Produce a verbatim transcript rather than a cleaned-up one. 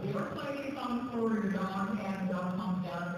You ever play any songs for your dog and the dog comes down